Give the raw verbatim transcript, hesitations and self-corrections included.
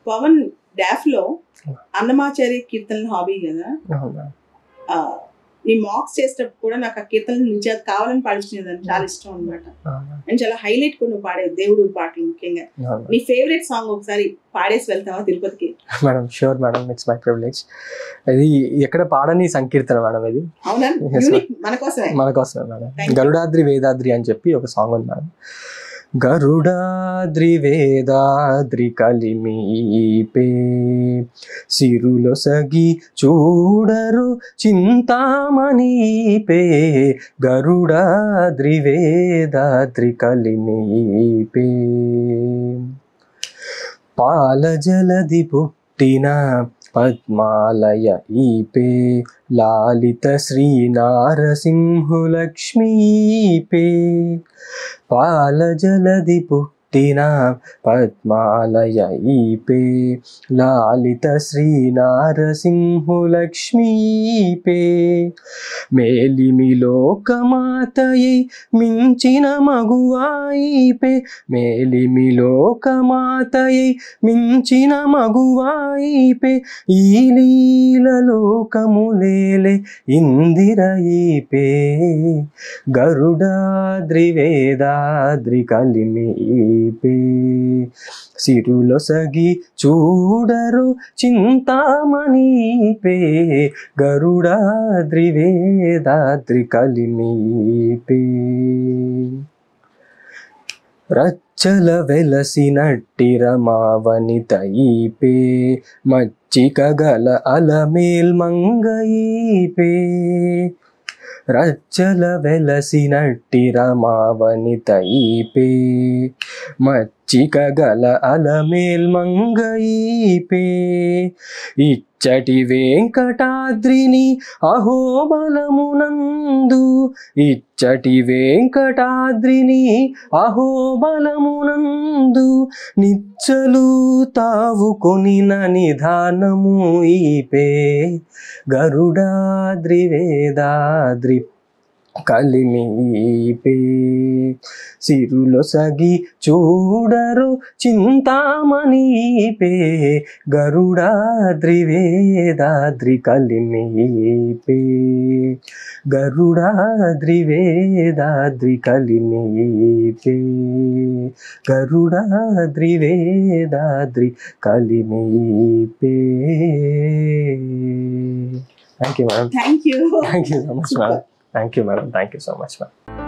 Pawan DOF లో అన్నమాచారి కీర్తనలు hobby కదా, ఈ మాక్స్ చేసేటప్పుడు కూడా నాకు ఆ కీర్తనలు నుంచి అది కావాలని పాడించినదని చాలా ఇష్టం అనమాట. అండ్ చాలా హైలైట్ కూడా నువ్వు పాడే దేవుడు పాటలు ముఖ్యంగా. నీ ఫేవరెట్ సాంగ్ ఒకసారి పాడేసి వెళ్తావా తిరుపతికి? Madam sure madam, it's my privilege. ఇది ఎక్కడ పాడని సంకీర్తన మేడం ఇది. అవునా? మన కోసమే మన కోసమే మేడం. గరుడాద్రి వేదాద్రి అని చెప్పి ఒక సాంగ్ ఉంది మేడం. గరుడాద్రి వేదాద్రి కలిమీపే సిరులొసగి చూడరు చింతామణిపే, గరుడాద్రి వేదాద్రి కలిమీపే. పాల జలది పుట్టిన పద్మాలయ ఈపే, లాలిత శ్రీ నారసింహులక్ష్మీపే. పాల జలది పుట్టిన పద్మాలయ ఈపే, లాలిత శ్రీ నారసింహులక్ష్మీపే. మేలిమి లోకమాతయై మించిన మగువాయిపే, మేలిమి లోకమాతయై మించిన మగువాయిపే. ఈ లీల లోకములేలే ఇందిరయీపే, గరుడాద్రి వేదాద్రి కలిమీపే. సిరులొసగి చూడరు చింతామణిపే, గరుడాద్రి వేదాద్రి కలిమీపే. రచ్చల వెలసినట్టి రమావనిత ఈపే, మచ్చిక గల అలమేల్ మంగయీపే. రచ్చల వెలసినట్టి రమావనిత ఈపే, మచ్చిక గల అలమేల్ మంగయీపే. ఇచ్చటి వెంకటాద్రిని అహోబలమునందు, ఇచ్చటి వెంకటాద్రిని అహోబలమునందు. నిచ్చలు తావు కొనిన నిధానము ఈపే, గరుడాద్రి వేదాద్రి కలిమీపే. సిరులొసగి చూడరు చింతామణిపే, Garudadri Vedadri కలిమీపే, Garudadri Vedadri కలిమీపే, Garudadri Vedadri కలిమీపే. Thank you, madam. Thank you. Thank you so much, madam. Thank you, madam. Thank you so much, madam.